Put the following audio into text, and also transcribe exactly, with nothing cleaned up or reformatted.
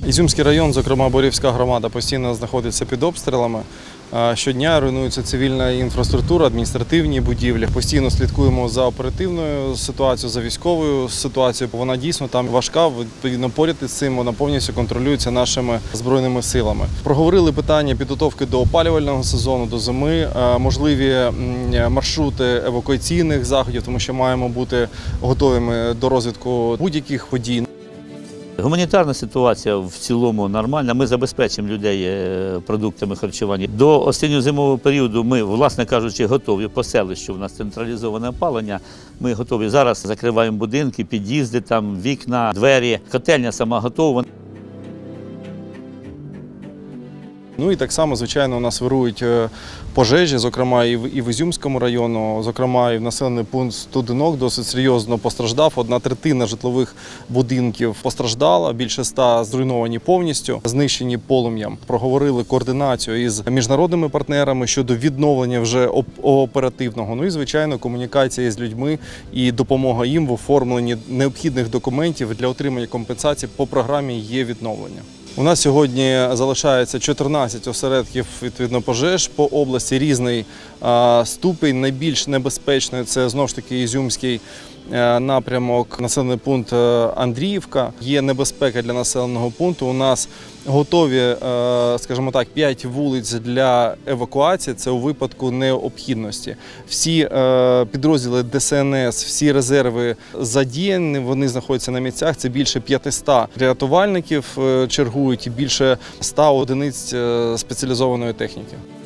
Ізюмський район, зокрема Борівська громада, постійно знаходиться під обстрілами. Щодня руйнується цивільна інфраструктура, адміністративні будівлі. Постійно слідкуємо за оперативною ситуацією, за військовою ситуацією. Вона дійсно там важка, відповідно поряд із цим вона повністю контролюється нашими збройними силами. Проговорили питання підготовки до опалювального сезону, до зими, можливі маршрути евакуаційних заходів, тому що маємо бути готовими до розвитку будь-яких подій. Гуманітарна ситуація в цілому нормальна. Ми забезпечимо людей продуктами харчування. До осінньо-зимового періоду ми, власне кажучи, готові. По селищу у нас централізоване опалення. Ми готові. Зараз закриваємо будинки, під'їзди, там, вікна, двері. Котельня сама готова. Ну і так само, звичайно, у нас вирують пожежі, зокрема і в Ізюмському району, зокрема і в населений пункт Студенок досить серйозно постраждав. Одна третина житлових будинків постраждала, більше ста зруйновані повністю, знищені полум'ям. Проговорили координацію із міжнародними партнерами щодо відновлення вже оперативного. Ну і, звичайно, комунікація з людьми і допомога їм в оформленні необхідних документів для отримання компенсації по програмі «Є відновлення». У нас сьогодні залишається чотирнадцять осередків відповідно пожеж по області, різний а, ступінь. Найбільш небезпечний – це знову ж таки Ізюмський а, напрямок, населений пункт Андріївка. Є небезпека для населеного пункту. У нас готові, а, скажімо так, п'ять вулиць для евакуації. Це у випадку необхідності. Всі а, підрозділи Де Се Ен Ес, всі резерви задіяні, вони знаходяться на місцях. Це більше п'ятисот рятувальників чергують і більше ста одиниць спеціалізованої техніки.